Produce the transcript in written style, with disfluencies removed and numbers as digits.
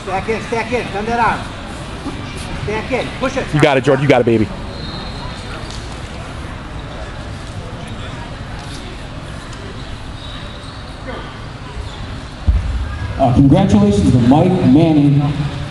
Stack in, bend that arm. Stack in, push it. You got it, Jordan, you got it, baby. Congratulations to Mike Manning.